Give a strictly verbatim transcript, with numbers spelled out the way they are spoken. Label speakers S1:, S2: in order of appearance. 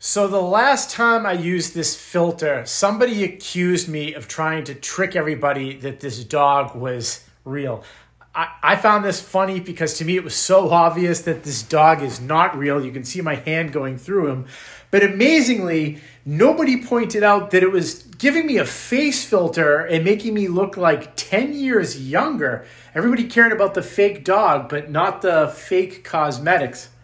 S1: So the last time I used this filter, somebody accused me of trying to trick everybody that this dog was real. I, I found this funny because to me it was so obvious that this dog is not real. You can see my hand going through him. But amazingly, nobody pointed out that it was giving me a face filter and making me look like ten years younger. Everybody cared about the fake dog, but not the fake cosmetics.